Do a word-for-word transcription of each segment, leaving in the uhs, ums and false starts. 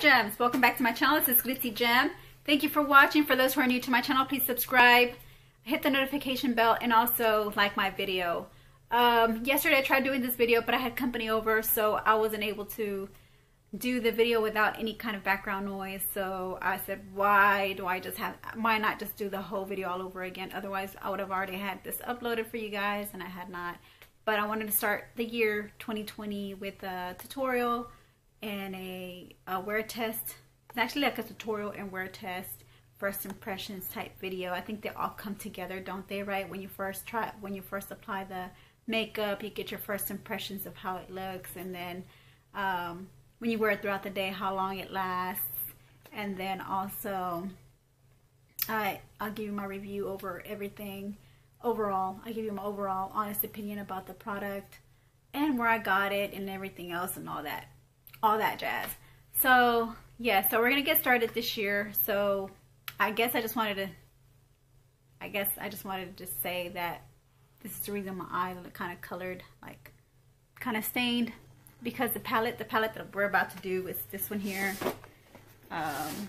gems, welcome back to my channel. This is glitzzygem. Thank you for watching. For those who are new to my channel, please subscribe, hit the notification bell, and also like my video. Um, yesterday I tried doing this video, but I had company over, so I wasn't able to do the video without any kind of background noise. So I said, why do I just have, why not just do the whole video all over again? Otherwise I would have already had this uploaded for you guys, and I had not. But I wanted to start the year twenty twenty with a tutorial and a, a wear test. It's actually like a tutorial and wear test, first impressions type video. I think they all come together, don't they, right? When you first try, when you first apply the makeup, you get your first impressions of how it looks, and then um, when you wear it throughout the day, how long it lasts, and then also I, I'll give you my review over everything. Overall, I give you my overall honest opinion about the product and where I got it and everything else and all that, all that jazz. So yeah, so we're gonna get started this year. So I guess I just wanted to, I guess I just wanted to just say that this is the reason my eyes are kind of colored, like kind of stained, because the palette, the palette that we're about to do is this one here. Um,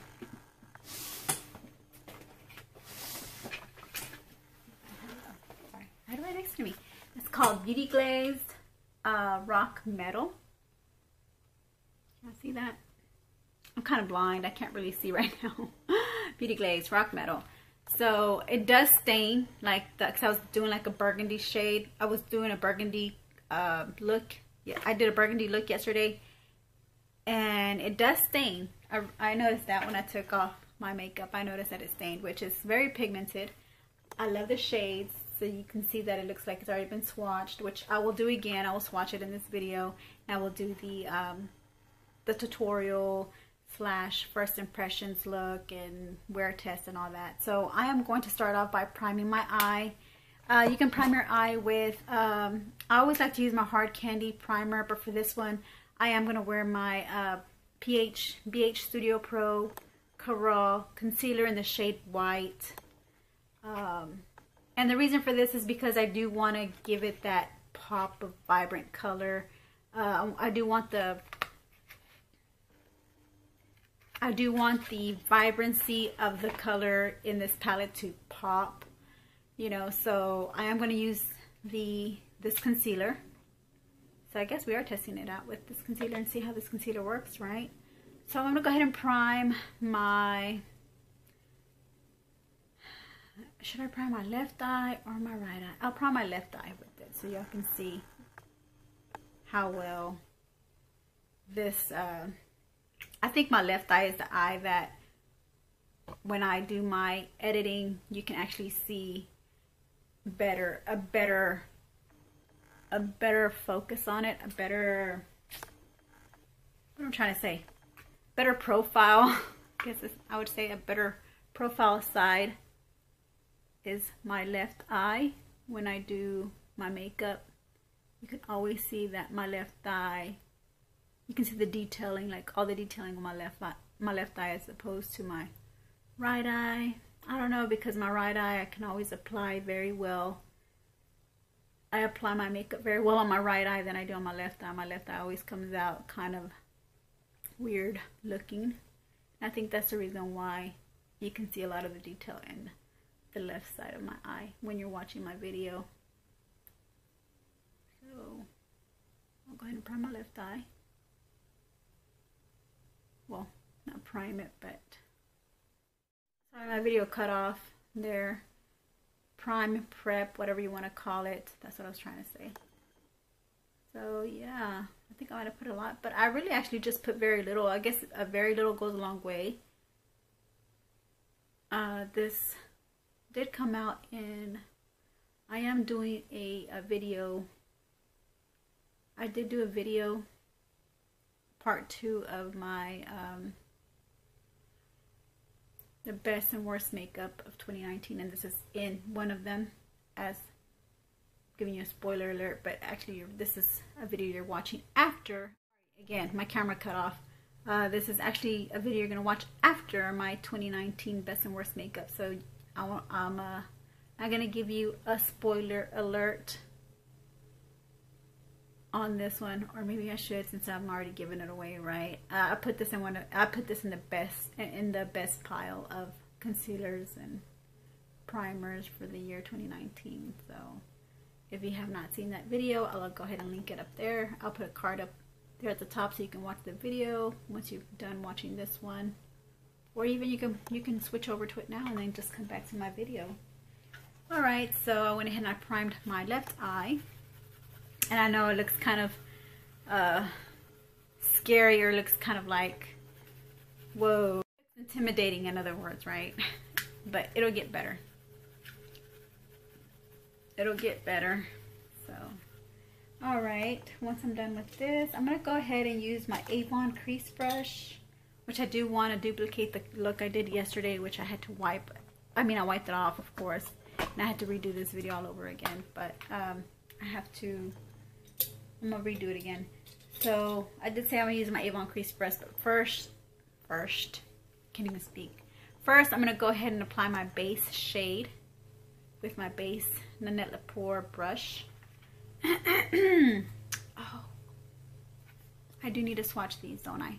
right next to me. It's called Beauty Glazed uh, Rock Metal. Can I see that? I'm kind of blind. I can't really see right now. Beauty Glazed Rock Metal. So it does stain, like the, cause I was doing like a burgundy shade. I was doing a burgundy uh, look. Yeah, I did a burgundy look yesterday, and it does stain. I, I noticed that when I took off my makeup. I noticed that it stained, which is very pigmented. I love the shades. So you can see that it looks like it's already been swatched, which I will do again. I will swatch it in this video, and I will do the um, the tutorial slash first impressions look and wear test and all that. So I am going to start off by priming my eye. Uh, you can prime your eye with, um, I always like to use my hard candy primer, but for this one I am going to wear my uh, P H B H Studio Pro Corral concealer in the shade white. Um, And the reason for this is because I do want to give it that pop of vibrant color. Uh, I do want the, I do want the vibrancy of the color in this palette to pop, you know. So I am going to use the this concealer. So I guess we are testing it out with this concealer and see how this concealer works, right? So I'm going to go ahead and prime my. Should I prime my left eye or my right eye? I'll prime my left eye with it so y'all can see how well this, uh, I think my left eye is the eye that when I do my editing, you can actually see better, a better, a better focus on it, a better, what am I trying to say? Better profile, I guess I would say a better profile side is my left eye. When I do my makeup, you can always see that my left eye, you can see the detailing, like all the detailing on my left eye, my left eye as opposed to my right eye. I don't know, because my right eye I can always apply very well. I apply my makeup very well on my right eye than I do on my left eye. My left eye always comes out kind of weird looking. I think that's the reason why you can see a lot of the detail in the left side of my eye when you're watching my video. So I'll go ahead and prime my left eye. Well, not prime it, but sorry, my video cut off there. Prime, prep, whatever you want to call it. That's what I was trying to say. So yeah, I think I might have put a lot, but I really actually just put very little. I guess a very little goes a long way. Uh, this did come out in, I am doing a, a video, I did do a video, part two of my, um, the best and worst makeup of twenty nineteen, and this is in one of them, as giving you a spoiler alert, but actually you're, this is a video you're watching after. Again, my camera cut off. Uh, this is actually a video you're going to watch after my twenty nineteen best and worst makeup, so I, I'm uh, not going to give you a spoiler alert on this one, or maybe I should since I'm already giving it away, right? Uh, I put this in one. Of, I put this in the best in the best pile of concealers and primers for the year twenty nineteen. So if you have not seen that video, I'll go ahead and link it up there. I'll put a card up there at the top so you can watch the video once you've done watching this one, or even you can you can switch over to it now and then just come back to my video. All right, so I went ahead and I primed my left eye. And I know it looks kind of uh, scary, or looks kind of like, whoa, intimidating in other words, right? But it'll get better. It'll get better. So, all right, once I'm done with this, I'm going to go ahead and use my Avon crease brush, which I do want to duplicate the look I did yesterday, which I had to wipe. I mean, I wiped it off, of course, and I had to redo this video all over again, but um, I have to... I'm gonna redo it again. So I did say I'm gonna use my Avon crease brush, but first, first, can't even speak. First, I'm gonna go ahead and apply my base shade with my base Nanette Lepore brush. Oh, I do need to swatch these, don't I?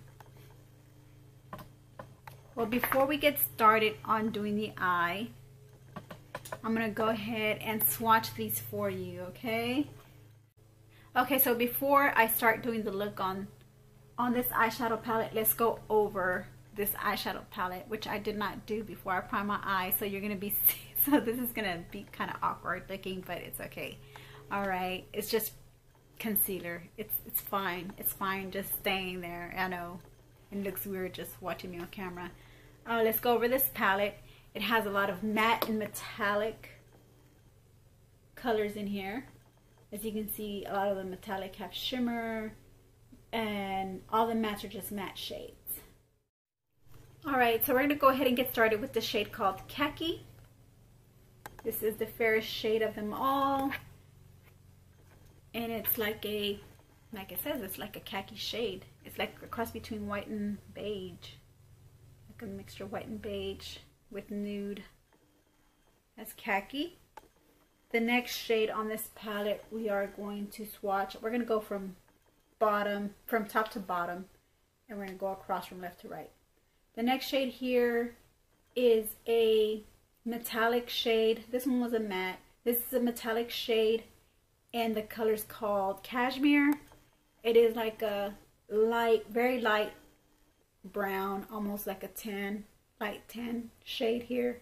Well, before we get started on doing the eye, I'm gonna go ahead and swatch these for you, okay? Okay, so before I start doing the look on on this eyeshadow palette, let's go over this eyeshadow palette, which I did not do before I primed my eye. So you're gonna be so this is gonna be kind of awkward looking, but it's okay. All right, it's just concealer. It's it's fine. It's fine just staying there. I know it looks weird just watching me on camera. Uh, let's go over this palette. It has a lot of matte and metallic colors in here. As you can see, a lot of the metallic have shimmer, and all the mattes are just matte shades. Alright, so we're going to go ahead and get started with the shade called Khaki. This is the fairest shade of them all. And it's like a, like it says, it's like a khaki shade. It's like a cross between white and beige. Like a mixture of white and beige with nude. That's Khaki. The next shade on this palette we are going to swatch. We're going to go from bottom, from top to bottom, and we're going to go across from left to right. The next shade here is a metallic shade. This one was a matte. This is a metallic shade, and the color is called Cashmere. It is like a light, very light brown, almost like a tan, light tan shade here.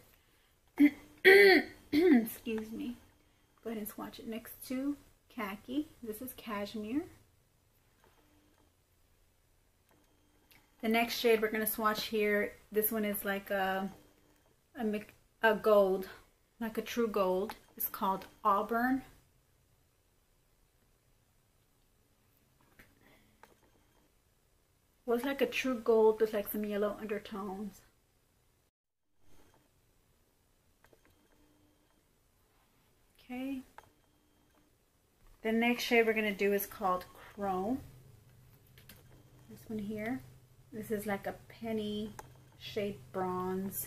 Excuse me. Go ahead and swatch it next to Khaki. This is Cashmere. The next shade we're going to swatch here, this one is like a, a, a gold, like a true gold. It's called Auburn. Well, it's like a true gold with like some yellow undertones. Okay. The next shade we're going to do is called Chrome. This one here. This is like a penny shade bronze.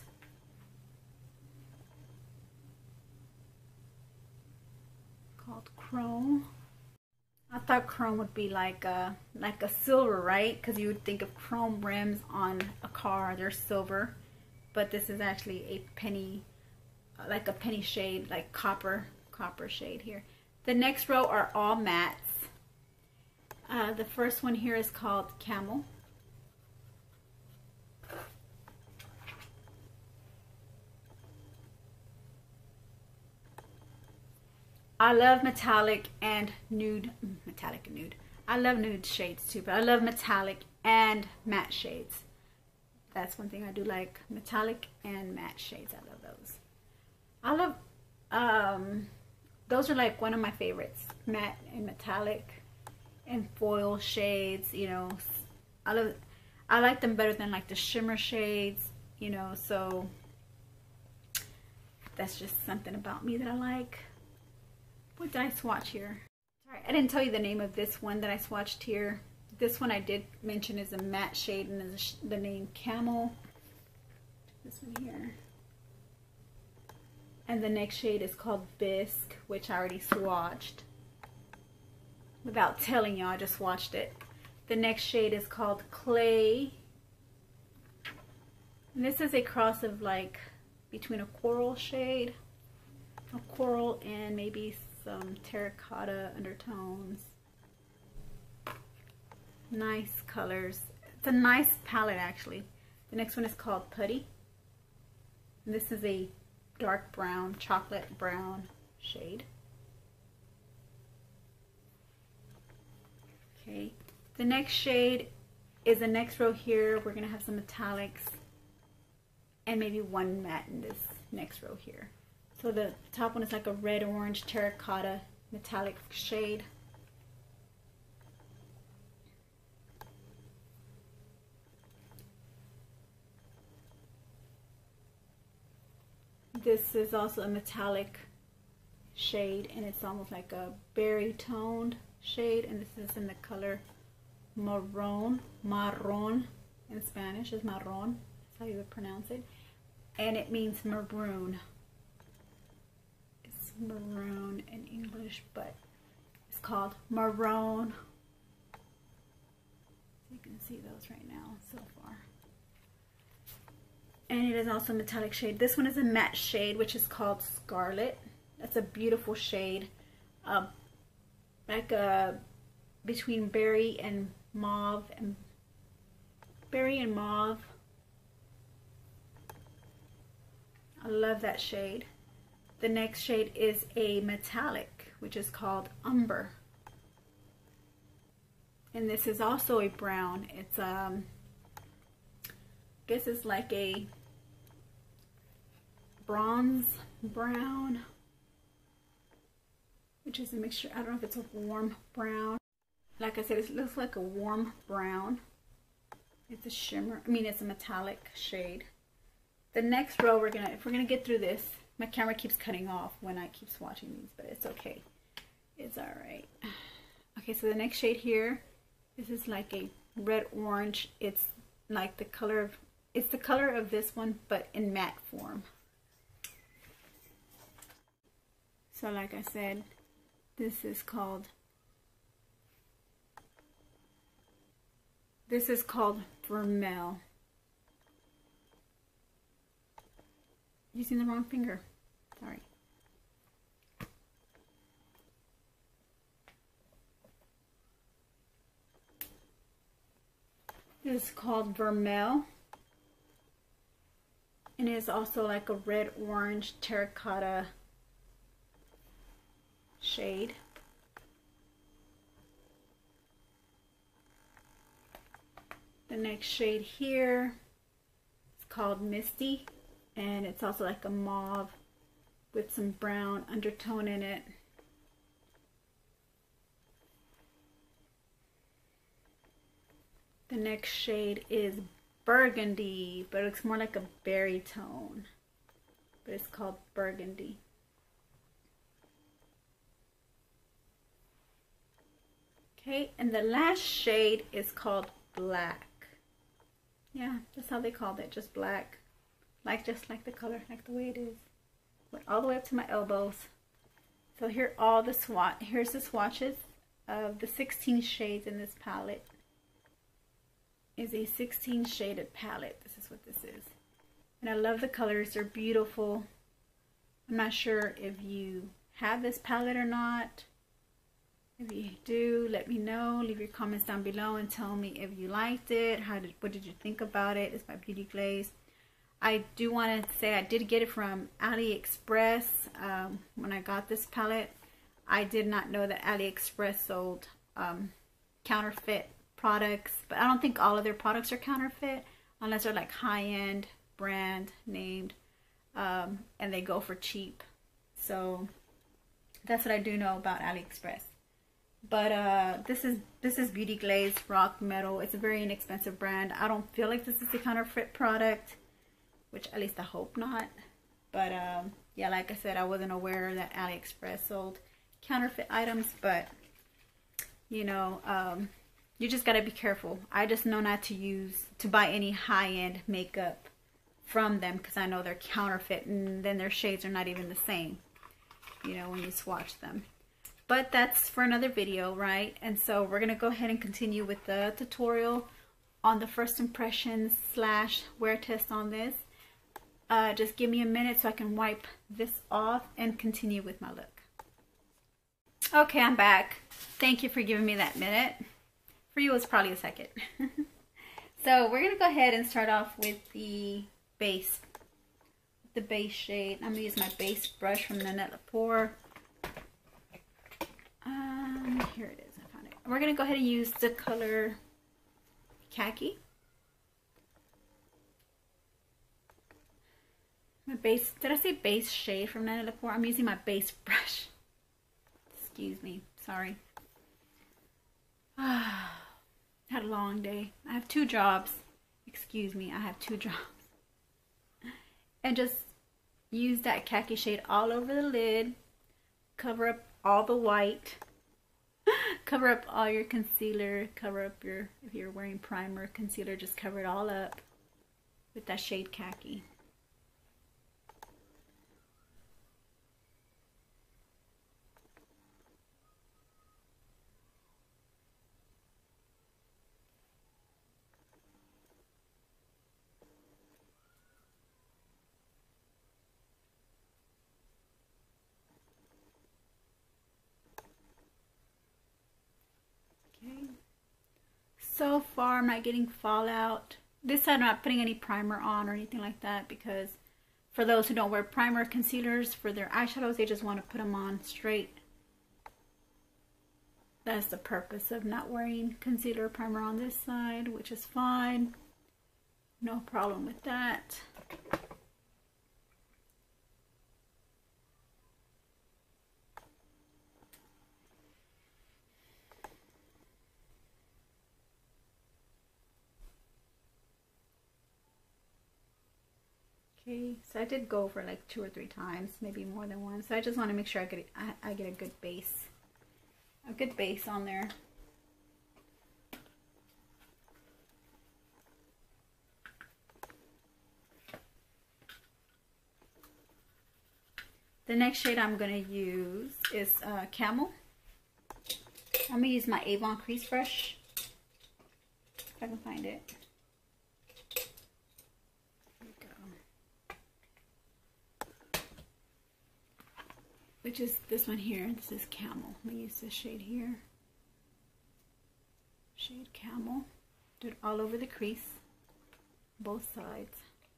Called Chrome. I thought chrome would be like a like a silver, right? Because you would think of chrome rims on a car, they're silver, but this is actually a penny, like a penny shade, like copper. Copper shade here. The next row are all mattes. Uh, the first one here is called Camel. I love metallic and nude, metallic and nude. I love nude shades too, but I love metallic and matte shades. That's one thing I do like, metallic and matte shades. I love those. I love, um, those are like one of my favorites, matte and metallic and foil shades, you know. I love, I like them better than like the shimmer shades, you know, so that's just something about me that I like. What did I swatch here? Sorry, I didn't tell you the name of this one that I swatched here. This one I did mention is a matte shade, and is the name Camel. This one here. And the next shade is called Bisque, which I already swatched. without telling y'all. I just watched it. The next shade is called Clay. And this is a cross of like between a coral shade, a coral, and maybe some terracotta undertones. Nice colors. It's a nice palette actually. The next one is called Putty. And this is a dark brown, chocolate brown shade. Okay. The next shade is the next row here. We're going to have some metallics and maybe one matte in this next row here. So the top one is like a red orange terracotta metallic shade. This is also a metallic shade, and it's almost like a berry toned shade, and this is in the color marron. Marron in Spanish is marron. That's how you would pronounce it. And it means maroon. It's maroon in English, but it's called marron. You can see those right now so far. And it is also a metallic shade. This one is a matte shade, which is called Scarlet. That's a beautiful shade. Uh, like a between berry and mauve, and berry and mauve. I love that shade. The next shade is a metallic, which is called Umber. And this is also a brown. It's um I guess it's like a bronze brown, which is a mixture. I don't know if it's a warm brown. Like I said, it looks like a warm brown. It's a shimmer. I mean, it's a metallic shade. The next row, we're gonna, if we're gonna get through this, my camera keeps cutting off when I keep swatching these, but it's okay. It's all right. Okay, so the next shade here, this is like a red orange. It's like the color of, it's the color of this one, but in matte form. So like I said, this is called, this is called Vermel. Using the wrong finger, sorry. This is called Vermel. And it is also like a red orange terracotta shade. The next shade here is called Misty, and it's also like a mauve with some brown undertone in it. The next shade is Burgundy, but it looks more like a berry tone, but it's called Burgundy. Okay, and the last shade is called Black. Yeah, that's how they called it, just black. Like, just like the color, like the way it is. Went all the way up to my elbows. So here are all the swatch, here's the swatches of the sixteen shades in this palette. Is a sixteen shaded palette. This is what this is. And I love the colors, they're beautiful. I'm not sure if you have this palette or not. If you do, let me know. Leave your comments down below and tell me if you liked it. How did, what did you think about it? It's by Beauty Glazed. I do want to say I did get it from AliExpress. Um, when I got this palette, I did not know that AliExpress sold um, counterfeit products, but I don't think all of their products are counterfeit unless they're like high-end brand named, um, and they go for cheap. So that's what I do know about AliExpress. But uh, this is this is Beauty Glazed Rock Metal. It's a very inexpensive brand. I don't feel like this is a counterfeit product, which at least I hope not. But um, yeah, like I said, I wasn't aware that AliExpress sold counterfeit items. But you know, um, you just gotta be careful. I just know not to use to buy any high-end makeup from them because I know they're counterfeit, and then their shades are not even the same. You know, when you swatch them. but that's for another video, right? And so we're gonna go ahead and continue with the tutorial on the first impressions slash wear test on this. Uh, just give me a minute so I can wipe this off and continue with my look. Okay, I'm back. Thank you for giving me that minute. For you, it's probably a second. So we're gonna go ahead and start off with the base, the base shade. I'm gonna use my base brush from Nanette Lepore. Um, here it is. I found it. We're gonna go ahead and use the color Khaki. My base, did I say base shade from Nanette Lepore? I'm using my base brush. Excuse me, sorry. Ah, had a long day. I have two jobs. Excuse me, I have two jobs. And just use that khaki shade all over the lid. Cover up all the white. Cover up all your concealer. Cover up your, if you're wearing primer, concealer, just cover it all up with that shade Khaki. So far, I'm not getting fallout. This side, I'm not putting any primer on or anything like that, because for those who don't wear primer concealers for their eyeshadows, they just want to put them on straight. That's the purpose of not wearing concealer or primer on this side, which is fine. No problem with that. Okay, so I did go over like two or three times, maybe more than one. So I just want to make sure I get I, I get a good base, a good base on there. The next shade I'm gonna use is uh, Camel. I'm gonna use my Avon crease brush, if I can find it. Which is this one here. This is Camel. I'm going to use this shade here. Shade Camel. Do it all over the crease. Both sides.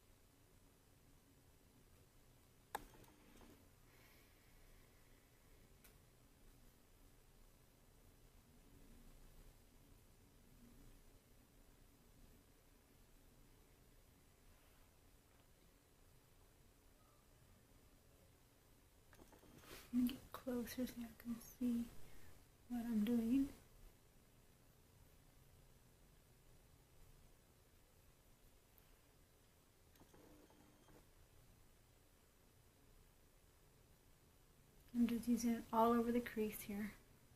Let me get closer so I can see what I'm doing. I'm just using it all over the crease here.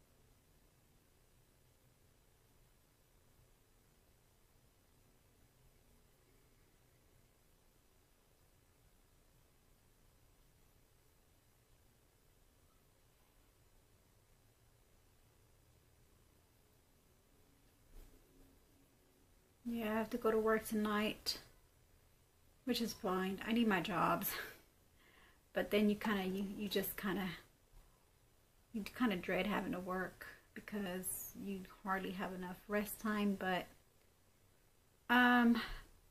Yeah, I have to go to work tonight, which is fine. I need my jobs. But then you kind of, you, you just kind of, you kind of dread having to work because you hardly have enough rest time. But um,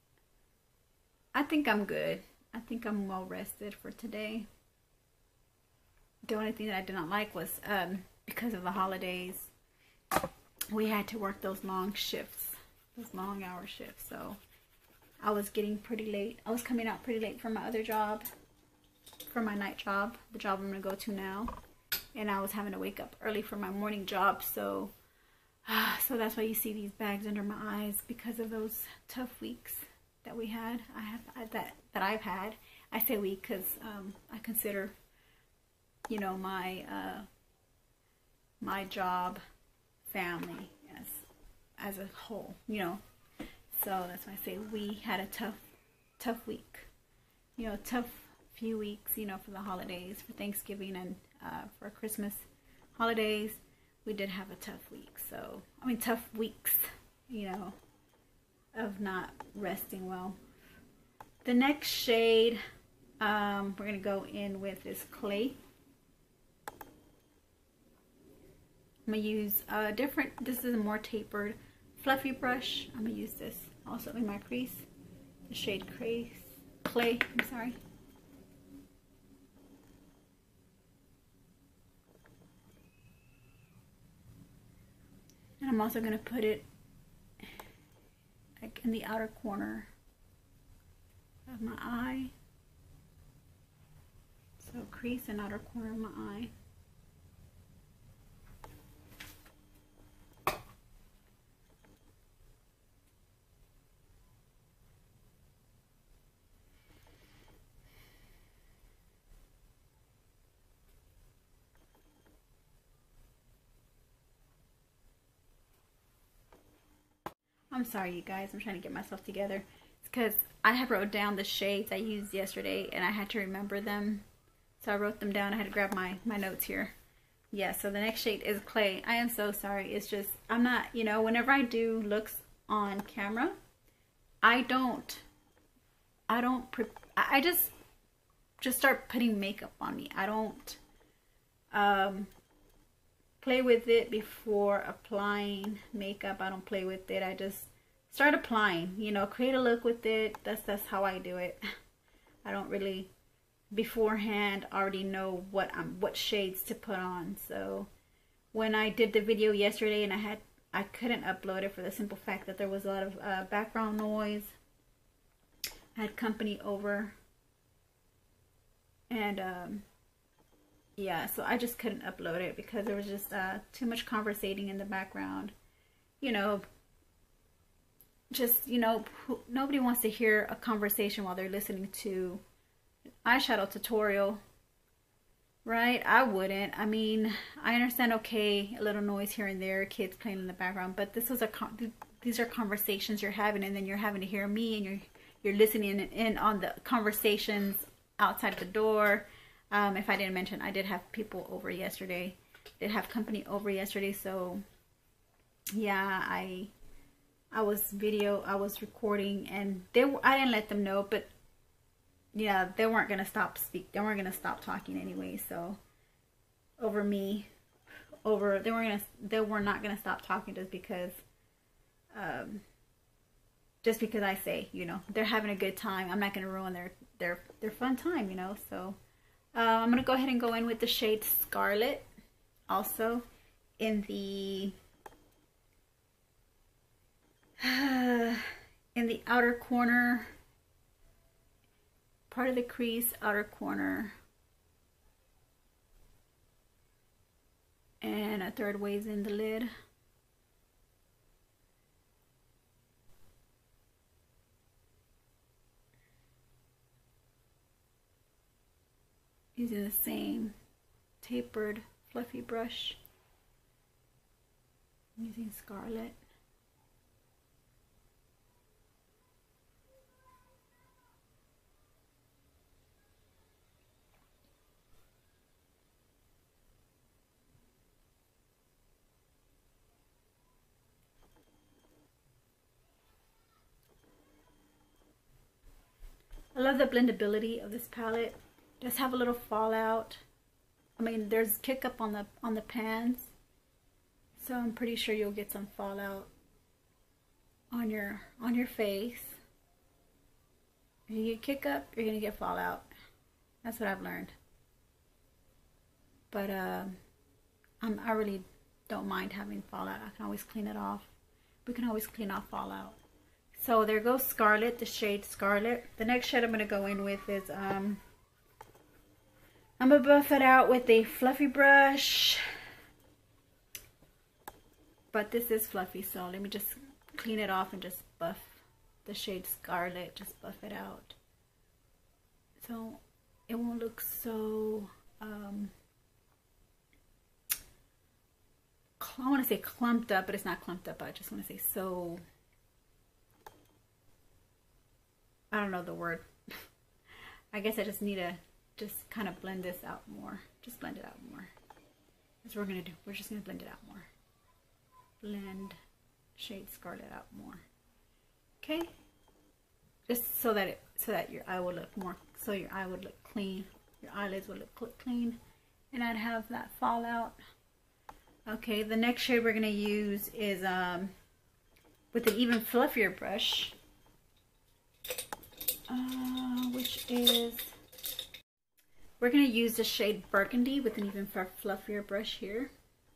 I think I'm good. I think I'm well rested for today. The only thing that I did not like was um, because of the holidays, we had to work those long shifts. Those long hour shifts, so I was getting pretty late. I was coming out pretty late for my other job, for my night job, the job I'm gonna go to now, and I was having to wake up early for my morning job. So, uh, so that's why you see these bags under my eyes, because of those tough weeks that we had. I have I, that that I've had. I say we because um, I consider, you know, my uh, my job, family as as a whole, you know. So that's why I say we had a tough, tough week. You know, tough few weeks, you know, for the holidays, for Thanksgiving and uh, for Christmas. holidays, we did have a tough week. So, I mean, tough weeks, you know, of not resting well. The next shade um, we're going to go in with is Clay. I'm going to use a different, this is a more tapered, fluffy brush. I'm going to use this also in my crease. The shade Clay, Clay, I'm sorry. And I'm also going to put it like in the outer corner of my eye. So crease and outer corner of my eye. I'm sorry, you guys. I'm trying to get myself together. It's because I have wrote down the shades I used yesterday, and I had to remember them. So I wrote them down. I had to grab my, my notes here. Yeah, so the next shade is Clay. I am so sorry. It's just, I'm not, you know, whenever I do looks on camera, I don't, I don't, pre I just, just start putting makeup on me. I don't um, play with it before applying makeup. I don't play with it. I just start applying, you know, create a look with it. That's, that's how I do it. I don't really beforehand already know what I'm, what shades to put on. So when I did the video yesterday and I had, I couldn't upload it for the simple fact that there was a lot of uh, background noise. I had company over. And, um, yeah, so I just couldn't upload it because there was just uh, too much conversating in the background. You know, just, you know, nobody wants to hear a conversation while they're listening to eyeshadow tutorial, right? I wouldn't. I mean, I understand, okay, a little noise here and there, kids playing in the background, but this was a con these are conversations you're having, and then you're having to hear me, and you're you're listening in on the conversations outside the door. Um, if I didn't mention, I did have people over yesterday. Did have company over yesterday, so yeah, I I was video, I was recording, and they I didn't let them know, but yeah, they weren't gonna stop speak. They weren't gonna stop talking anyway. So over me, over they weren't gonna they were not gonna stop talking just because, um, just because I say, you know, they're having a good time. I'm not gonna ruin their their their fun time, you know. So uh, I'm gonna go ahead and go in with the shade Scarlet, also in the uh, in the outer corner. Part of the crease, outer corner, and a third ways in the lid. Using the same tapered, fluffy brush. I'm using Scarlet. I love the blendability of this palette. It does have a little fallout. I mean, there's kick up on the on the pans, so I'm pretty sure you'll get some fallout on your on your face. If you get kick up, you're gonna get fallout. That's what I've learned. But uh, I'm, I really don't mind having fallout. I can always clean it off. We can always clean off fallout. So there goes Scarlet, the shade Scarlet. The next shade I'm going to go in with is, um, I'm going to buff it out with a fluffy brush. But this is fluffy, so let me just clean it off and just buff the shade Scarlet. Just buff it out. So it won't look so, um, I want to say clumped up, but it's not clumped up. I just want to say so... I don't know the word. I guess I just need to just kind of blend this out more. Just blend it out more. That's what we're gonna do. We're just gonna blend it out more. Blend shade Scarlet out more. Okay. Just so that it so that your eye will look more, so your eye would look clean. Your eyelids would look clean, and I'd have that fallout. Okay. The next shade we're gonna use is um with an even fluffier brush, uh, which is. We're going to use the shade Burgundy with an even fluffier brush here.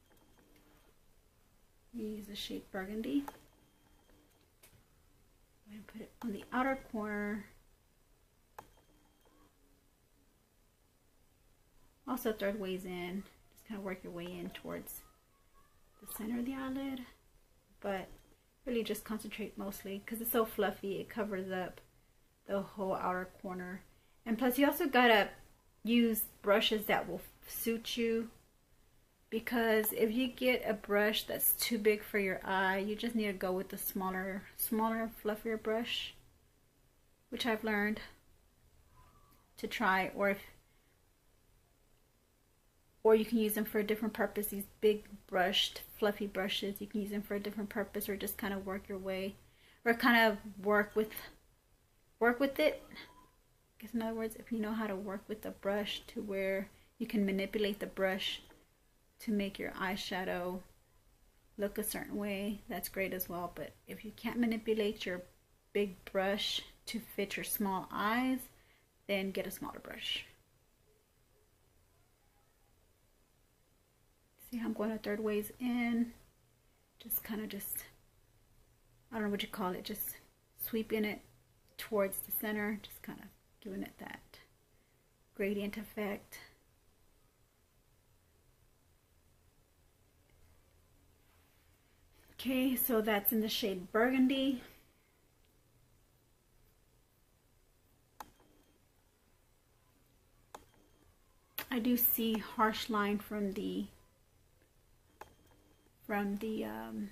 We use the shade Burgundy. I'm going to put it on the outer corner. Also third ways in. Just kind of work your way in towards the center of the eyelid. But really just concentrate mostly because it's so fluffy. It covers up the whole outer corner. And plus you also got to use brushes that will suit you, because if you get a brush that's too big for your eye, you just need to go with the smaller smaller fluffier brush, which I've learned to try. Or if or you can use them for a different purpose. These big brushed fluffy brushes, you can use them for a different purpose, or just kind of work your way, or kind of work with work with it. In other words, if you know how to work with the brush to where you can manipulate the brush to make your eyeshadow look a certain way, that's great as well. But if you can't manipulate your big brush to fit your small eyes, then get a smaller brush. See how I'm going a third ways in? Just kind of just, I don't know what you call it, just sweeping it towards the center, just kind of giving it that gradient effect. Okay, so that's in the shade Burgundy. I do see harsh line from the from the um,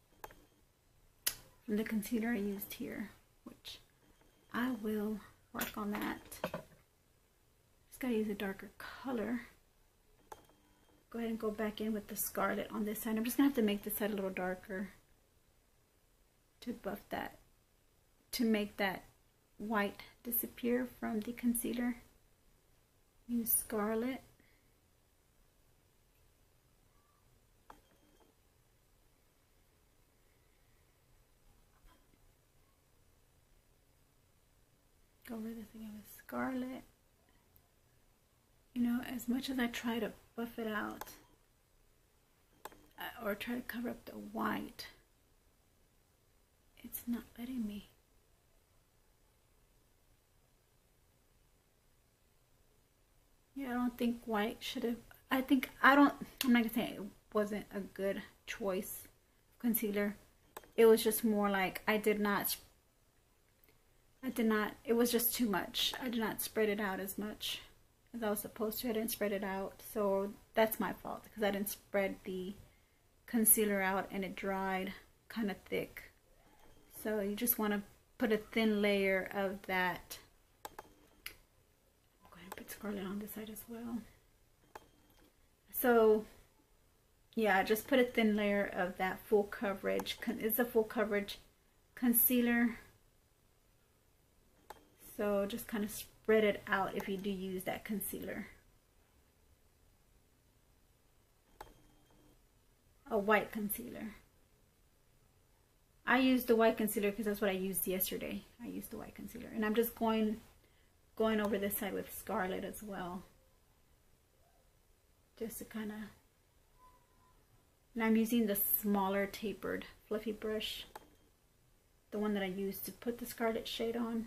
from the concealer I used here, which I will work on that. Just gotta use a darker color. Go ahead and go back in with the Scarlet on this side. I'm just gonna have to make this side a little darker to buff that, to make that white disappear from the concealer. Use Scarlet. Go over this again with Scarlet. You know, as much as I try to buff it out, uh, or try to cover up the white, it's not letting me. Yeah, I don't think white should have, I think, I don't, I'm not gonna say it wasn't a good choice of concealer. It was just more like I did not I did not, it was just too much. I did not spread it out as much as I was supposed to. I didn't spread it out. So that's my fault, because I didn't spread the concealer out and it dried kind of thick. So you just want to put a thin layer of that. I'm going to put Scarlet on this side as well. So yeah, just put a thin layer of that full coverage. It's a full coverage concealer. So just kind of spread it out if you do use that concealer. A white concealer. I used the white concealer because that's what I used yesterday. I used the white concealer. And I'm just going going over this side with Scarlet as well. Just to kind of... And I'm using the smaller tapered fluffy brush. The one that I used to put the Scarlet shade on.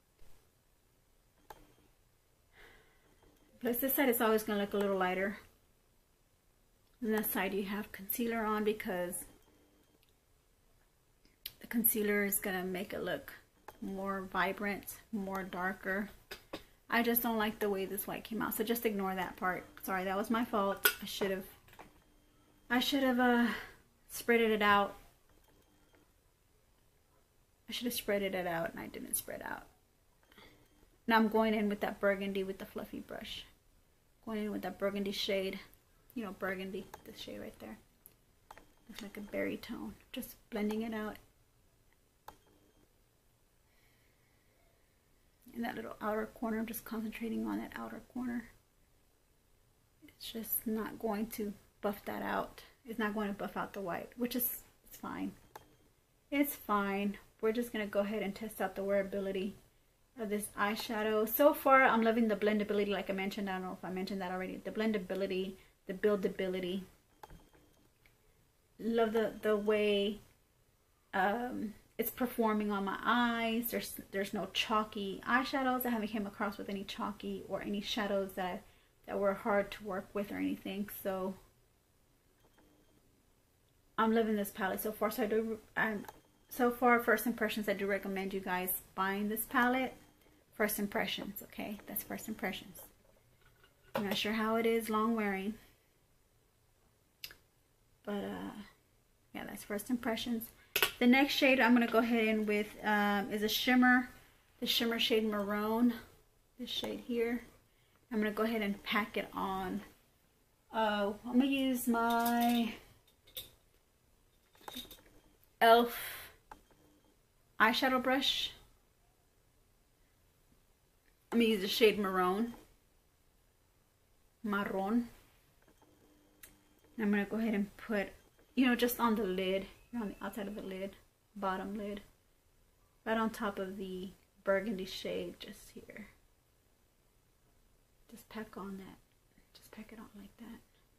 Plus this side is always going to look a little lighter. And that side you have concealer on, because the concealer is going to make it look more vibrant, more darker. I just don't like the way this white came out, so just ignore that part. Sorry, that was my fault. I should have I should have uh, spreaded it out. I should have spreaded it out, and I didn't spread out. Now I'm going in with that burgundy with the fluffy brush. Going in with that burgundy shade. you know, burgundy, this shade right there. Looks like a berry tone. Just blending it out in that little outer corner. I'm just concentrating on that outer corner. It's just not going to buff that out. It's not going to buff out the white, which is it's fine. It's fine. We're just going to go ahead and test out the wearability of this eyeshadow. So far, I'm loving the blendability, like I mentioned. I don't know if I mentioned that already. The blendability, the buildability. Love the, the way um, it's performing on my eyes. There's there's no chalky eyeshadows. I haven't came across with any chalky or any shadows that I, that were hard to work with or anything. So I'm loving this palette so far. So I do. I'm so far first impressions. I do recommend you guys buying this palette. First impressions, okay? That's first impressions. I'm not sure how it is long wearing, but uh, yeah, that's first impressions. The next shade I'm gonna go ahead in with um, is a shimmer, the shimmer shade Maroon. This shade here. I'm gonna go ahead and pack it on. Uh, I'm gonna use my e l f eyeshadow brush. I'm going to use the shade Maroon. Marron. And I'm going to go ahead and put, you know, just on the lid, on the outside of the lid, bottom lid, right on top of the burgundy shade, just here. Just pack on that. Just pack it on like that.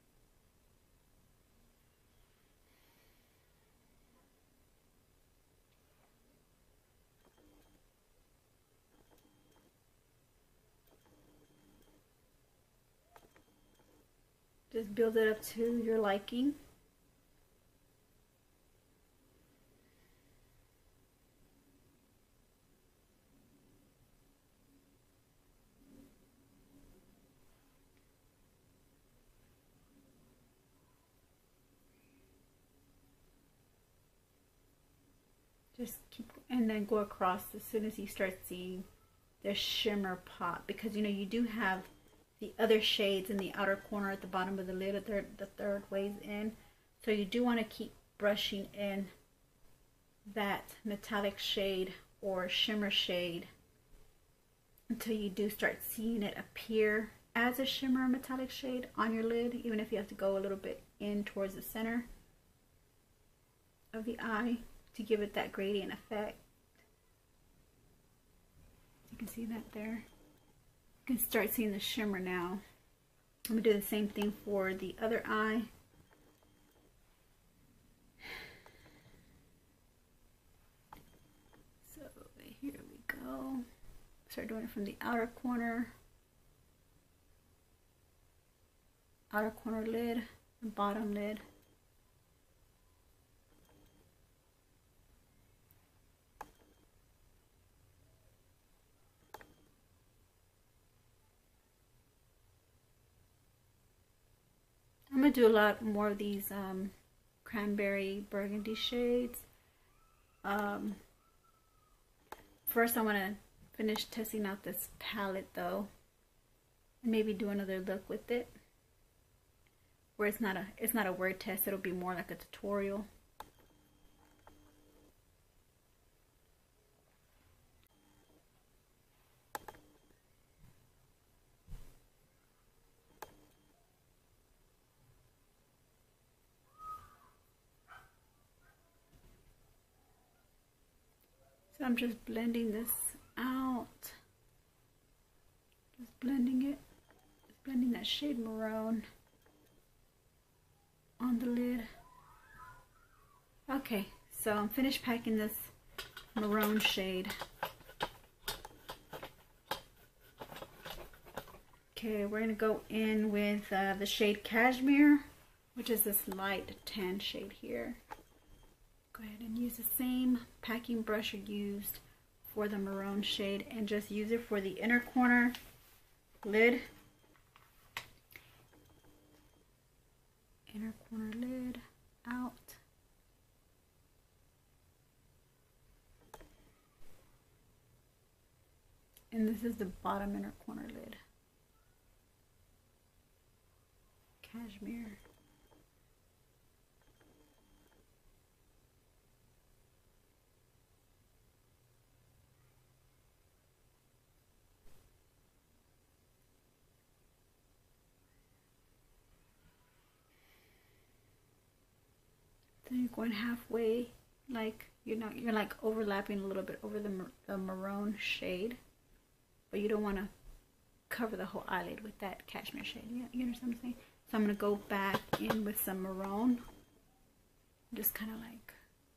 Just build it up to your liking. Just keep, and then go across as soon as you start seeing the shimmer pop, because you know you do have the other shades in the outer corner at the bottom of the lid, the third, the third ways in. So you do want to keep brushing in that metallic shade or shimmer shade until you do start seeing it appear as a shimmer metallic shade on your lid, even if you have to go a little bit in towards the center of the eye to give it that gradient effect. You can see that there. You can start seeing the shimmer now. I'm going to do the same thing for the other eye. So here we go. Start doing it from the outer corner. Outer corner lid, and bottom lid. I'm going to do a lot more of these um, cranberry burgundy shades. Um, first I want to finish testing out this palette though, and maybe do another look with it where it's not a it's not a word test, it'll be more like a tutorial. So I'm just blending this out. Just blending it. Just blending that shade Maroon on the lid. Okay, so I'm finished packing this maroon shade. Okay, we're gonna go in with uh, the shade Cashmere, which is this light tan shade here. Go ahead and use the same packing brush you used for the maroon shade and just use it for the inner corner lid. Inner corner lid out. And this is the bottom inner corner lid. cashmere. Then you're going halfway, like you're not you're like overlapping a little bit over the, mar the maroon shade, but you don't want to cover the whole eyelid with that cashmere shade. You, you understand what I'm saying? So I'm gonna go back in with some maroon, just kind of like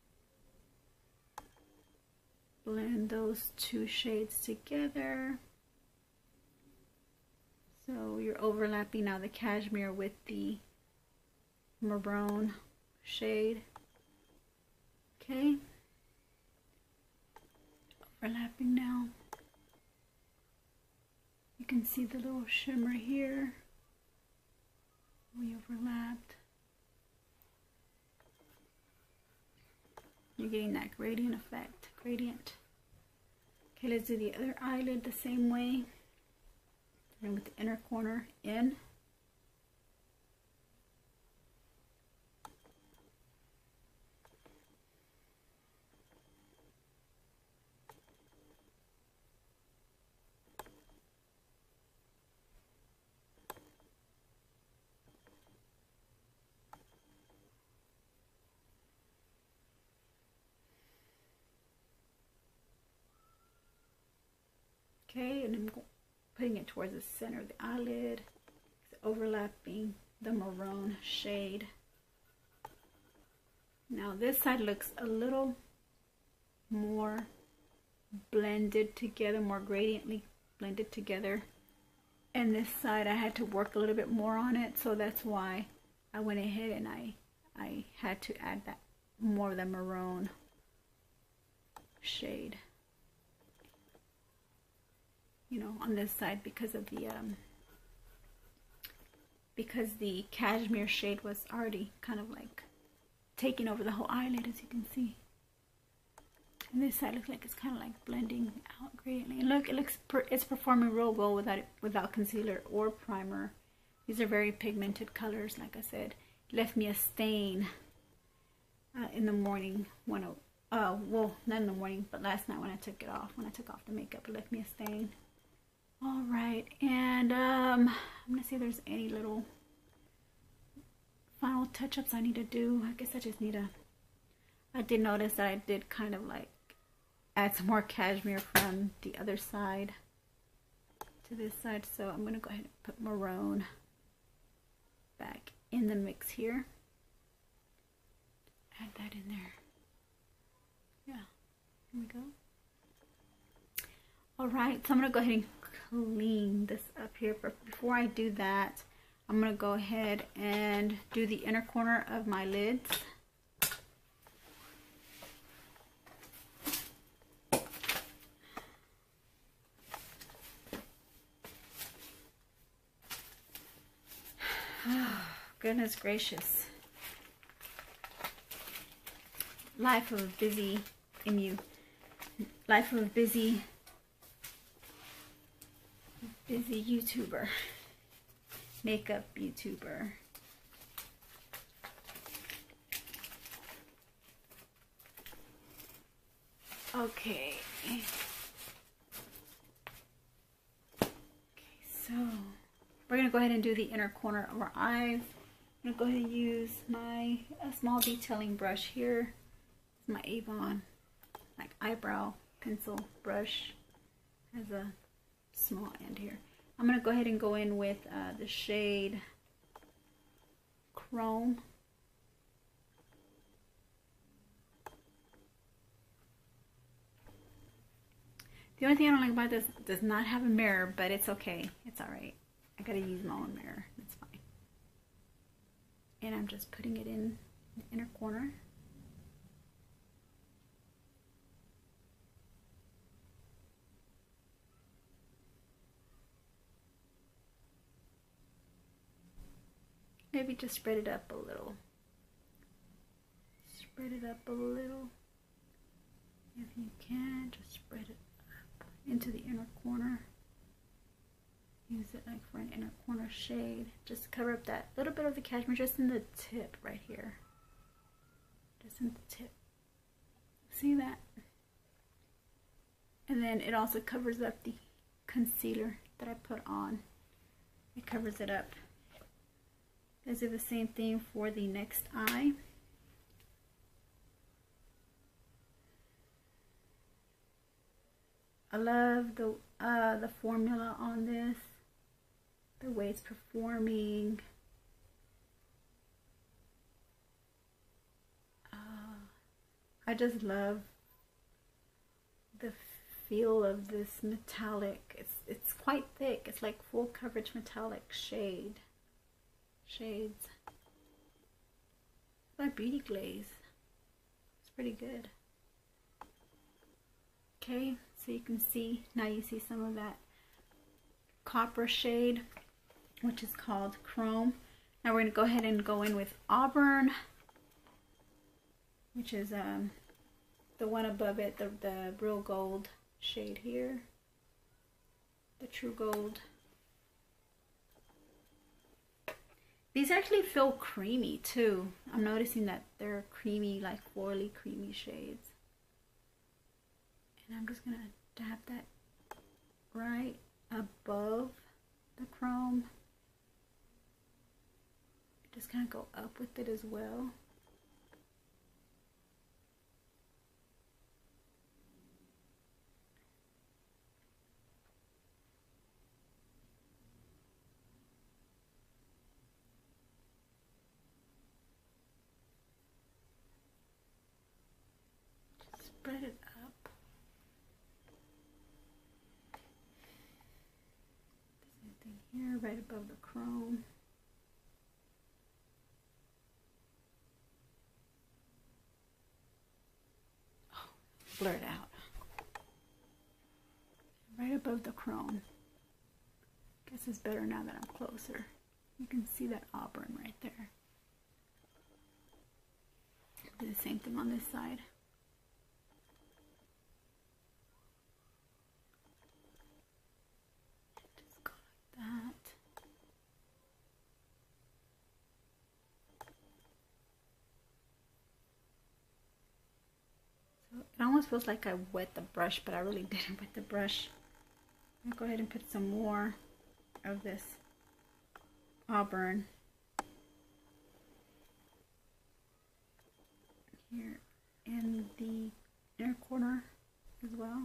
blend those two shades together. So you're overlapping now the cashmere with the maroon shade. Okay, overlapping now. You can see the little shimmer here. We overlapped. You're getting that gradient effect. Gradient. Okay, let's do the other eyelid the same way. And with the inner corner in. Okay, and I'm putting it towards the center of the eyelid, overlapping the maroon shade. Now this side looks a little more blended together, more gradiently blended together. And this side I had to work a little bit more on it, so that's why I went ahead and I, I had to add that more of the maroon shade. You know, on this side, because of the um, because the cashmere shade was already kind of like taking over the whole eyelid, as you can see. And this side looks like it's kind of like blending out gradiently. And look, it looks per it's performing real well without it, without concealer or primer. These are very pigmented colors. Like I said, it left me a stain uh, in the morning when I, uh, well, not in the morning, but last night when I took it off. When I took off the makeup, it left me a stain. All right, and um, I'm gonna see if there's any little final touch-ups I need to do. I guess I just need to, I did notice that I did kind of like add some more cashmere from the other side to this side. So I'm gonna go ahead and put maroon back in the mix here. Add that in there. Yeah, here we go. All right, so I'm gonna go ahead and clean this up here, but before I do that, I'm gonna go ahead and do the inner corner of my lids. Oh, goodness gracious. Life of a busy emu. Life of a busy busy YouTuber, makeup YouTuber. Okay. Okay, so we're gonna go ahead and do the inner corner of our eyes. I'm gonna go ahead and use my a small detailing brush here. It's my Avon like eyebrow pencil brush. Has a small end here. I'm going to go ahead and go in with uh, the shade Chrome. The only thing I don't like about this, does not have a mirror, but it's okay. It's alright. I gotta use my own mirror. It's fine. And I'm just putting it in the inner corner. Maybe just spread it up a little. Spread it up a little. If you can, just spread it up into the inner corner. use it like for an inner corner shade, just to cover up that little bit of the cashmere, just in the tip right here. Just in the tip. See that? And then it also covers up the concealer that I put on. It covers it up. Let's do the same thing for the next eye. I love the uh, the formula on this, the way it's performing. Uh, I just love the feel of this metallic. It's it's quite thick. It's like full coverage metallic shade. Shades. By Beauty Glaze. It's pretty good. Okay, so you can see, now you see some of that copper shade, which is called Chrome. Now we're going to go ahead and go in with Auburn, which is um, the one above it, the, the real gold shade here. The true gold. These actually feel creamy too. I'm noticing that they're creamy, like florally creamy shades. And I'm just gonna dab that right above the chrome. Just kind of go up with it as well. Just spread it up. Same thing here, right above the chrome. Blur it out. Right above the chrome. Guess it's better now that I'm closer. You can see that auburn right there. Do the same thing on this side. Just go like that. It almost feels like I wet the brush, but I really didn't wet the brush. I'll go ahead and put some more of this auburn here in the inner corner as well.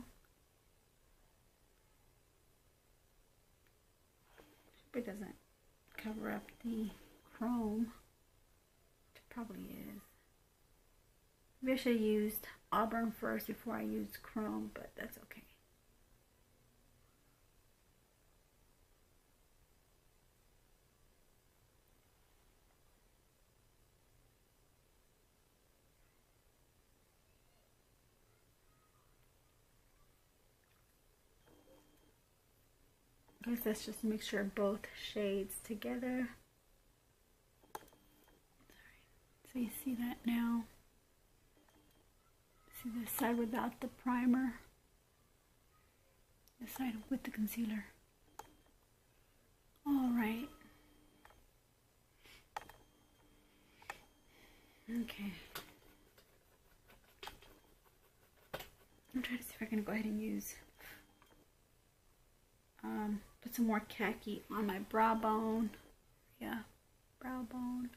Hope it doesn't cover up the chrome, which it probably is. Maybe I should have used auburn first before I used chrome, but that's okay. I guess let's just make sure both shades together. Sorry. So you see that now. See this side without the primer, this side with the concealer. All right. Okay. I'm trying to see if I can go ahead and use, um, put some more khaki on my brow bone. Yeah, brow bone.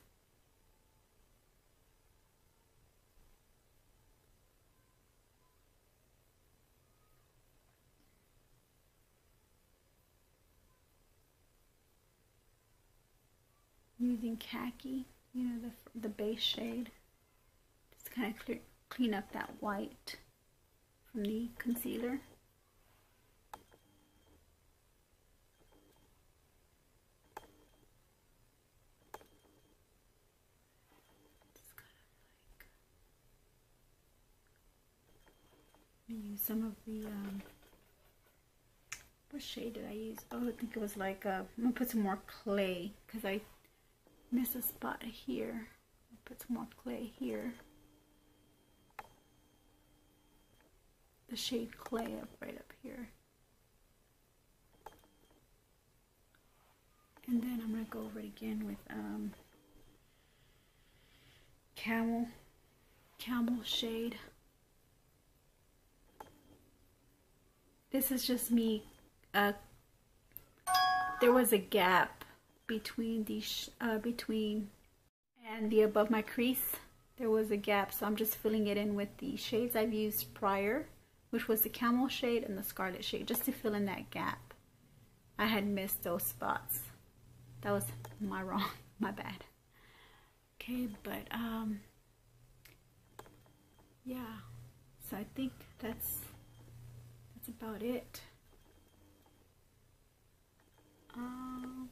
Using khaki, you know, the, the base shade, just kind of clear, clean up that white from the concealer. Just kind of like use some of the um, what shade did I use? Oh, I think it was like uh, I'm gonna put some more clay because I miss a spot here. I'll put some more clay here. The shade Clay up right up here. gonna go over it again with um, camel, camel shade. This is just me. Uh, there was a gap between these, uh, between and the above my crease. There was a gap, so I'm just filling it in with the shades I've used prior, which was the camel shade and the scarlet shade, just to fill in that gap. I had missed those spots. That was my wrong, my bad. Okay, but um, yeah. So I think that's that's about it. Um,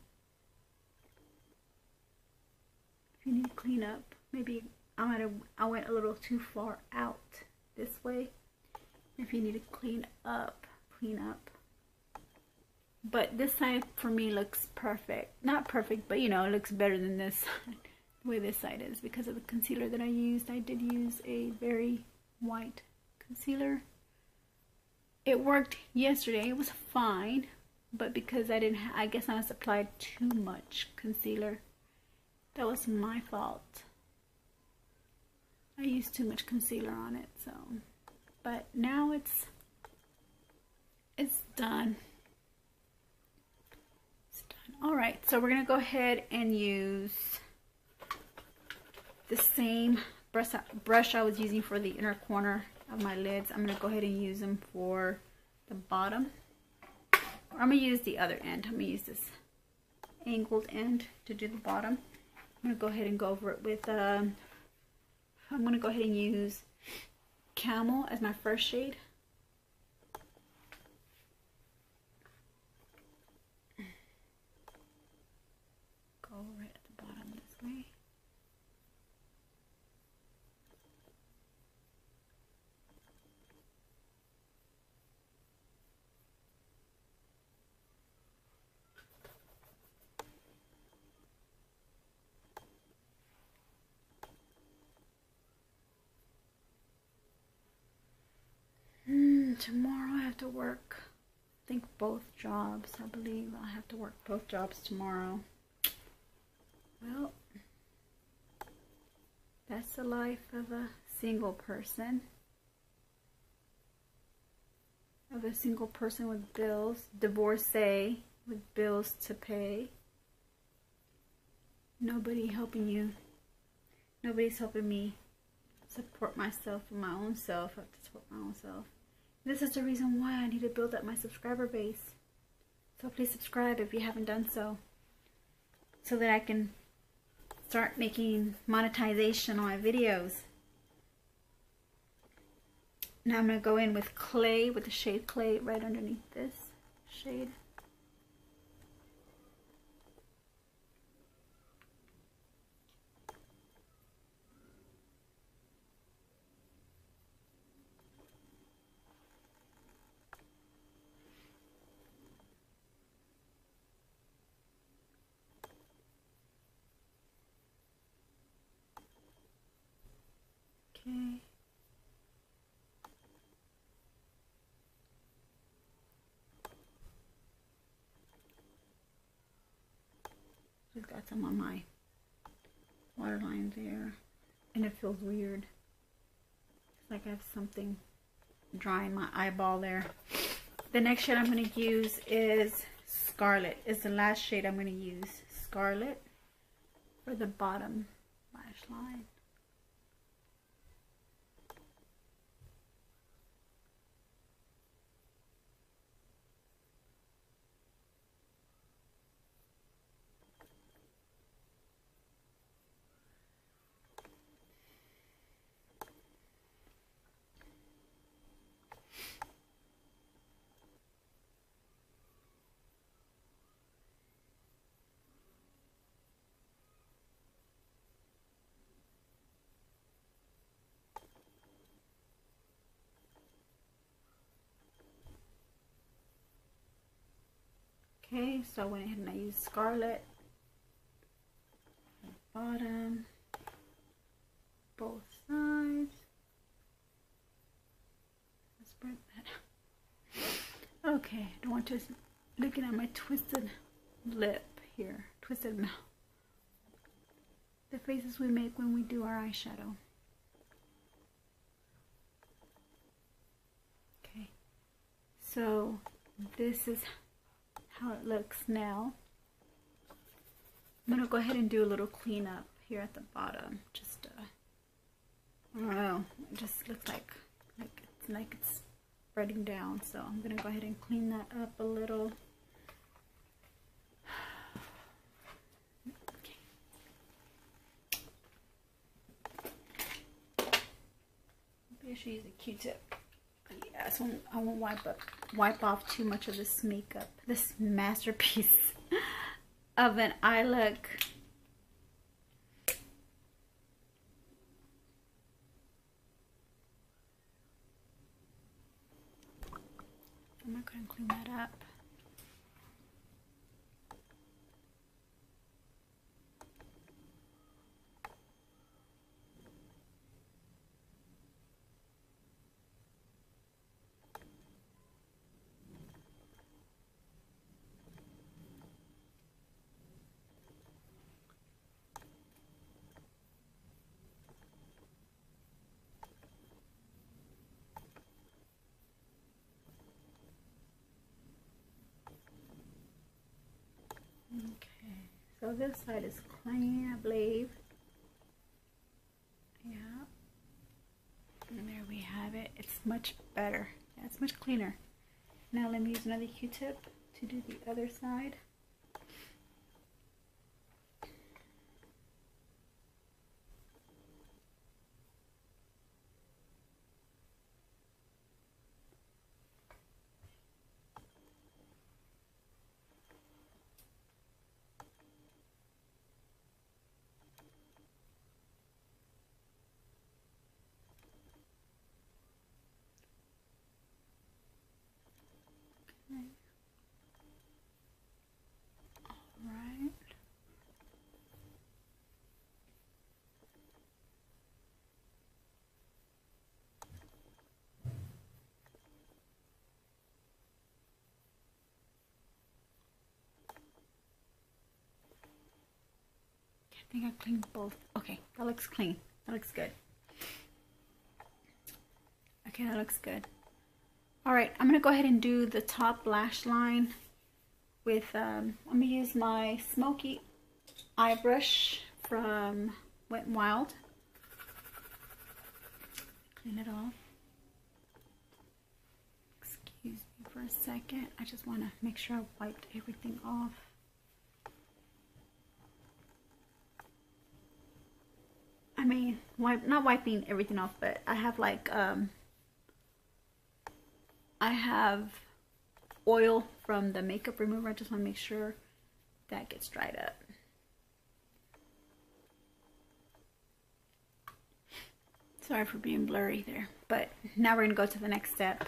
if you need to clean up, maybe I might have I went a little too far out this way. If you need to clean up, clean up. But this side for me looks perfect. Not perfect, but you know, it looks better than this side. The way this side is, because of the concealer that I used. I did use a very white concealer. It worked yesterday. It was fine, but because I didn't, ha I guess I must applied too much concealer. That was my fault. I used too much concealer on it, so. But now it's it's done. It's done. All right, so we're gonna go ahead and use the same brush brush I was using for the inner corner of my lids. I'm gonna go ahead and use them for the bottom. Or I'm gonna use the other end. I'm gonna use this angled end to do the bottom. I'm gonna go ahead and go over it with. Um, I'm gonna go ahead and use Camel as my first shade. Go right at the bottom this way. Tomorrow I have to work, I think both jobs. I believe I'll have to work both jobs tomorrow. Well, that's the life of a single person. Of a single person with bills. Divorcee with bills to pay. Nobody helping you. Nobody's helping me support myself and my own self. I have to support my own self. This is the reason why I need to build up my subscriber base. So please subscribe if you haven't done so. So that I can start making monetization on my videos. Now I'm going to go in with clay, with the shade clay right underneath this shade. Okay. Just got some on my waterline there, and it feels weird. It's like I have something dry in my eyeball there. The next shade I'm going to use is Scarlet. It's the last shade I'm going to use. Scarlet for the bottom lash line. Okay, so I went ahead and I used Scarlet. Bottom, both sides. Let's spread that. Okay, I don't want to looking at my twisted lip here. Twisted mouth. The faces we make when we do our eyeshadow. Okay, so this is how it looks now. I'm gonna go ahead and do a little cleanup here at the bottom. Just, uh, I don't know, it just looks like like it's like it's spreading down. So I'm gonna go ahead and clean that up a little. I should use a Q-tip. Yeah, so I won't wipe up, wipe off too much of this makeup, this masterpiece of an eye look. I'm not going to clean that up. Okay, so this side is clean, I believe. Yeah. And there we have it. It's much better. Yeah, it's much cleaner. Now let me use another Q-tip to do the other side. Alright. I think I cleaned both. Okay, that looks clean. That looks good. Okay, that looks good. Alright, I'm going to go ahead and do the top lash line with, um, I'm going to use my smoky eye brush from Wet n Wild. Clean it off. Excuse me for a second. I just want to make sure I wiped everything off. I mean, wipe, not wiping everything off, but I have like, um, I have oil from the makeup remover. I just want to make sure that gets dried up. Sorry for being blurry there, but now we're going to go to the next step.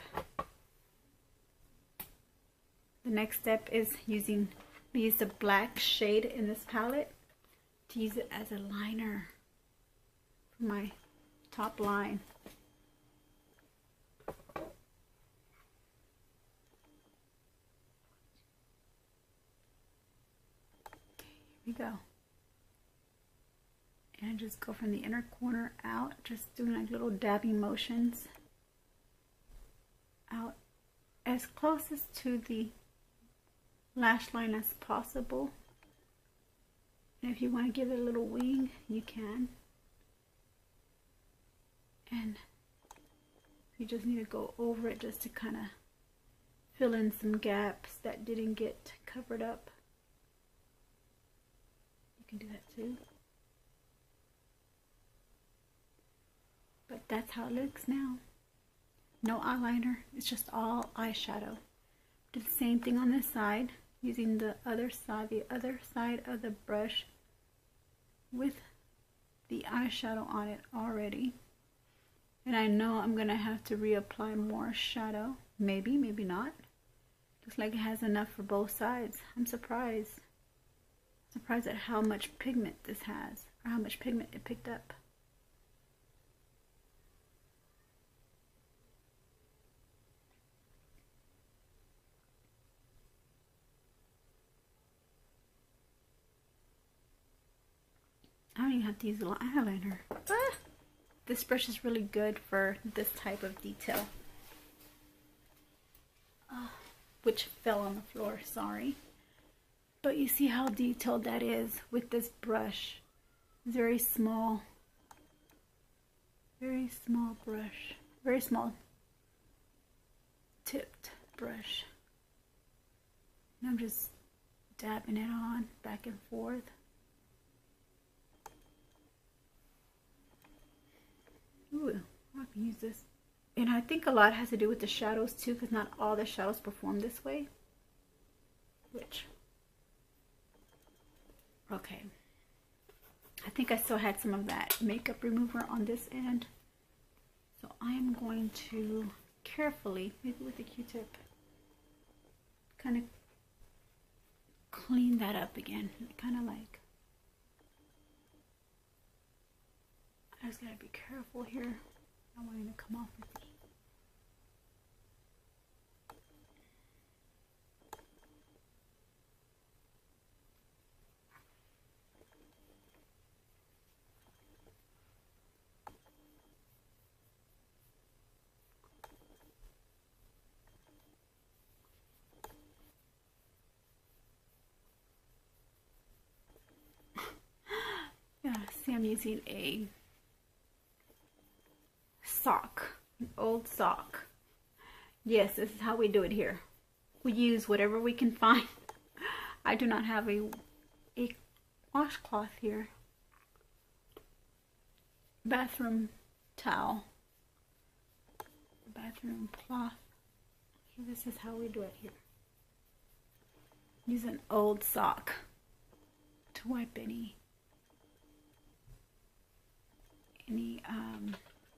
The next step is using, we use the black shade in this palette to use it as a liner for my top line. Here we go. And just go from the inner corner out, just doing like little dabbing motions out as closest to the lash line as possible. And if you want to give it a little wing, you can. And you just need to go over it just to kind of fill in some gaps that didn't get covered up. You can do that too. But that's how it looks now. No eyeliner, it's just all eyeshadow. Do the same thing on this side, using the other side, the other side of the brush with the eyeshadow on it already. And I know I'm gonna have to reapply more shadow. Maybe, maybe not. Looks like it has enough for both sides. I'm surprised. Surprised at how much pigment this has, or how much pigment it picked up. don't even have to use a eyeliner. Ah, this brush is really good for this type of detail. Uh, which fell on the floor, sorry. But you see how detailed that is with this brush. Very small. Very small brush. Very small tipped brush. And I'm just dabbing it on back and forth. Ooh, I can use this. And I think a lot has to do with the shadows too, because not all the shadows perform this way. Which, okay. I think I still had some of that makeup remover on this end. So I am going to carefully, maybe with a Q-tip, kind of clean that up again. Kind of like, I just gotta be careful here. I don't want it to come off with me. Yeah, see, I'm using a sock, an old sock. Yes, this is how we do it here. We use whatever we can find. I do not have a, a washcloth here. Bathroom towel. Bathroom cloth. So this is how we do it here. Use an old sock to wipe any any um,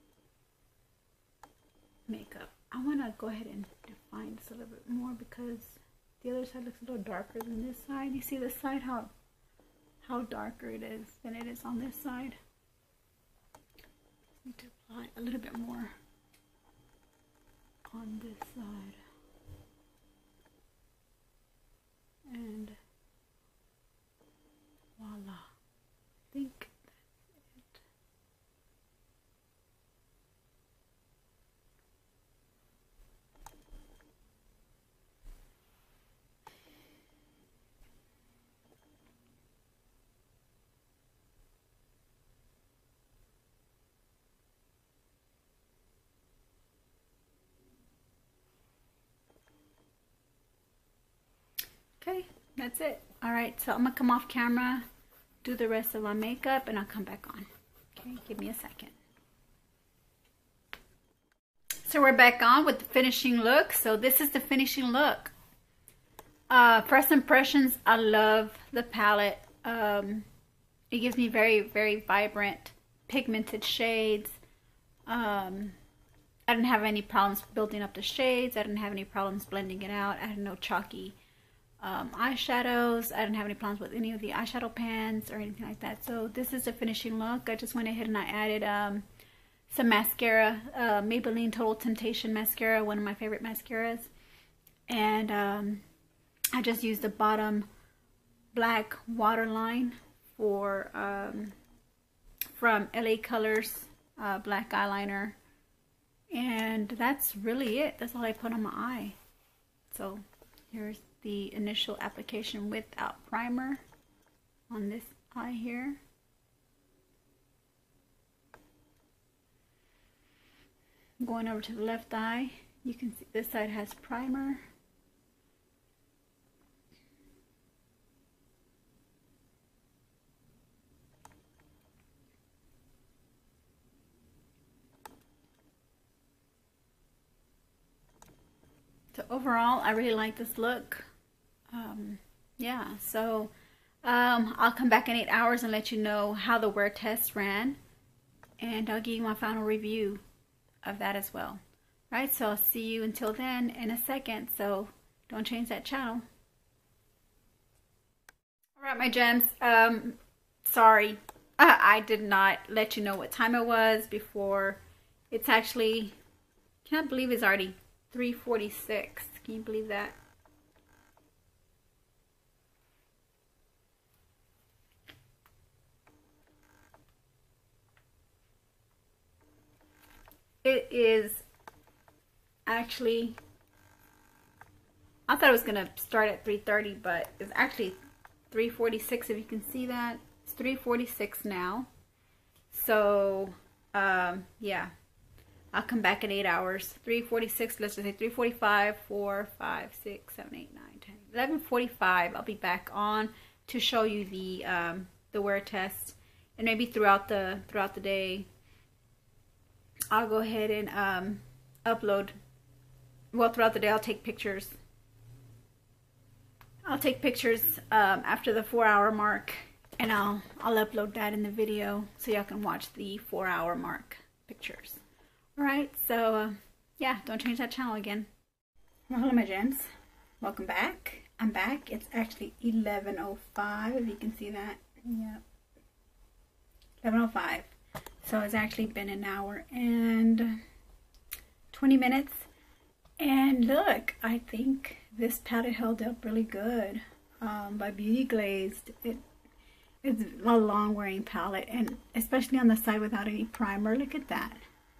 makeup. I want to go ahead and define this a little bit more because the other side looks a little darker than this side. You see this side, how how darker it is than it is on this side. Need to apply a little bit more on this side. And voila. I think that's it. Okay, that's it. All right, so I'm gonna come off camera, do the rest of my makeup, and I'll come back on. Okay, give me a second. So we're back on with the finishing look. So this is the finishing look. Uh, first impressions, I love the palette. Um, it gives me very, very vibrant, pigmented shades. Um, I didn't have any problems building up the shades. I didn't have any problems blending it out. I had no chalky Um, eyeshadows. I didn't have any problems with any of the eyeshadow pans or anything like that. So this is the finishing look. I just went ahead and I added um, some mascara, uh, Maybelline Total Temptation mascara, one of my favorite mascaras. And um, I just used the bottom black waterline for um, from L A Colors uh, black eyeliner. And that's really it. That's all I put on my eye. So here's the initial application without primer on this eye here. Going over to the left eye, you can see this side has primer. So overall, I really like this look. Um, yeah, so um, I'll come back in eight hours and let you know how the wear test ran. And I'll give you my final review of that as well. Right, so I'll see you until then in a second. So don't change that channel. Alright, my gems. Um, sorry, uh, I did not let you know what time it was before. It's actually, can't believe it's already three forty-six. Can you believe that? It is actually, I thought it was gonna start at three thirty, but it's actually three forty-six, if you can see that. It's three forty-six now. So um yeah, I'll come back in eight hours. three forty-six, let's just say three forty-five, four, five, six, seven, eight, nine, ten, eleven forty-five. I'll be back on to show you the um the wear test, and maybe throughout the throughout the day I'll go ahead and um upload. Well, throughout the day I'll take pictures. I'll take pictures um, after the four hour mark, and I'll I'll upload that in the video so y'all can watch the four hour mark pictures. Alright, so uh, yeah, don't change that channel again. Well, hello my gems. Welcome back. I'm back. It's actually eleven oh five, if you can see that. Yep. eleven oh five. So it's actually been an hour and twenty minutes. And look, I think this palette held up really good. Um, by Beauty Glazed. It, it's a long wearing palette, and especially on the side without any primer. Look at that.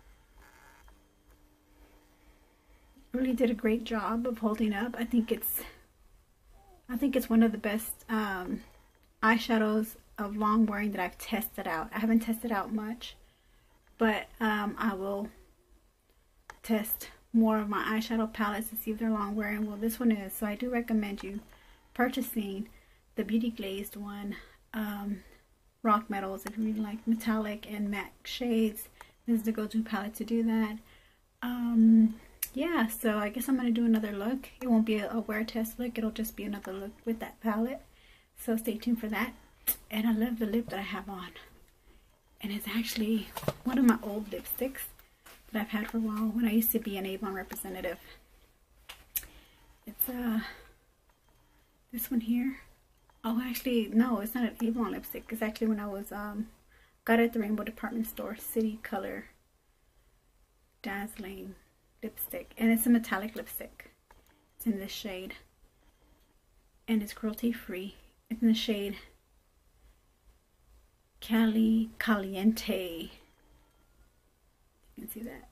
Really did a great job of holding up. I think it's I think it's one of the best um, eyeshadows of long wearing that I've tested out. I haven't tested out much, but um, I will test more of my eyeshadow palettes to see if they're long wearing. Well, this one is, so I do recommend you purchasing the Beauty Glazed one. Um, Rock Metals, if you really like metallic and matte shades, this is the go-to palette to do that. Um, yeah, so I guess I'm going to do another look. It won't be a, a wear test look, it'll just be another look with that palette. So stay tuned for that. And I love the lip that I have on. And it's actually one of my old lipsticks that I've had for a while when I used to be an Avon representative. It's uh this one here. Oh, actually no, it's not an Avon lipstick. It's actually when I was um got it at the Rainbow Department Store, City Color Dazzling lipstick, and it's a metallic lipstick. It's in this shade, and it's cruelty free. It's in the shade Cali Caliente. You can see that.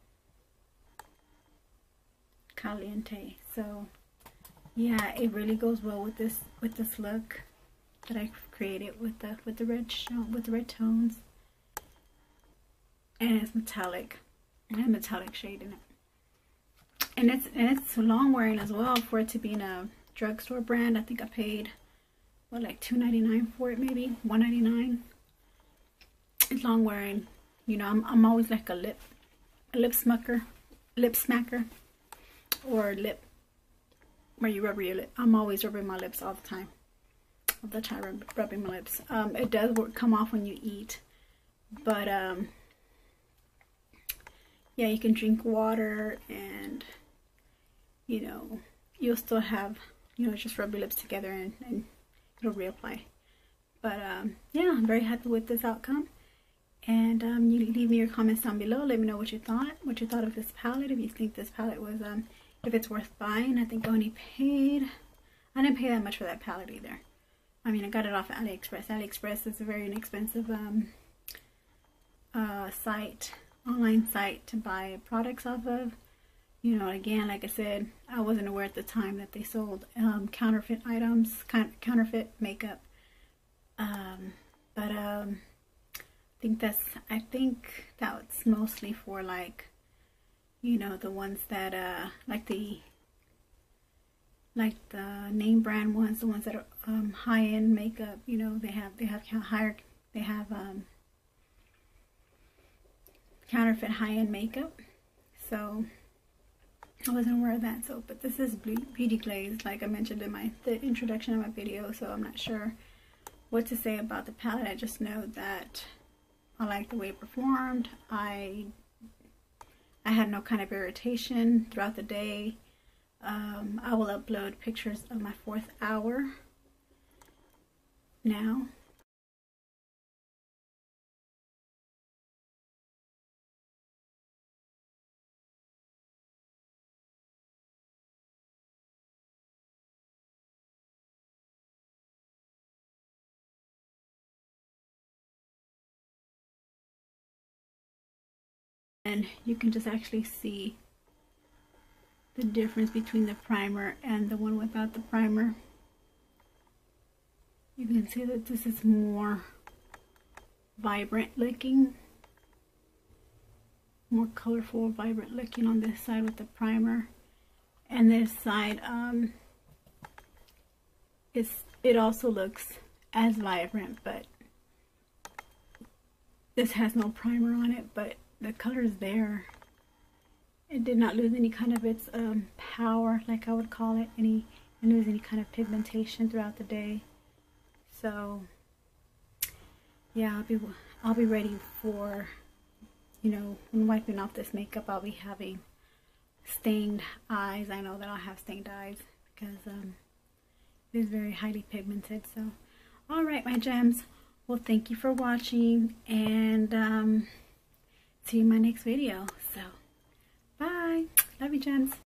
Caliente. So yeah, it really goes well with this with this look that I created with the with the red show with the red tones. And it's metallic. And a metallic shade in it. And it's and it's long wearing as well for it to be in a drugstore brand. I think I paid what, like two ninety-nine for it, maybe one ninety-nine. It's long wearing. You know, I'm, I'm always like a lip, a lip smucker, lip smacker, or lip, where you rub your lip. I'm always rubbing my lips all the time. All the time rub, rubbing my lips. Um, it does work, come off when you eat. But, um, yeah, you can drink water and, you know, you'll still have, you know, just rub your lips together and, and it'll reapply. But, um, yeah, I'm very happy with this outcome. And um, you leave me your comments down below. Let me know what you thought. What you thought of this palette. If you think this palette was, um, if it's worth buying. I think I only paid, I didn't pay that much for that palette either. I mean, I got it off of AliExpress. AliExpress is a very inexpensive um, uh, site, online site to buy products off of. You know, again, like I said, I wasn't aware at the time that they sold um, counterfeit items, counterfeit makeup. Um, but, um... I think that's, I think that's mostly for, like, you know, the ones that, uh, like the, like the name brand ones, the ones that are, um, high-end makeup, you know, they have, they have higher, they have, um, counterfeit high-end makeup. So, I wasn't aware of that, so, but this is Beauty Glazed, like I mentioned in my, the introduction of my video, so I'm not sure what to say about the palette. I just know that I like the way it performed. I I had no kind of irritation throughout the day. Um, I will upload pictures of my fourth hour now. And you can just actually see the difference between the primer and the one without the primer. You can see that this is more vibrant looking, more colorful, vibrant looking on this side with the primer. And this side, um, it's, it also looks as vibrant, but this has no primer on it, but the color is there. It did not lose any kind of its um, power, like I would call it, any, and lose any kind of pigmentation throughout the day. So yeah, I'll be I'll be ready for, you know, when wiping off this makeup, I'll be having stained eyes. I know that I'll have stained eyes because um, it is very highly pigmented. So, all right, my gems. Well, thank you for watching, and um, see you in my next video. So, bye. Love you, gems.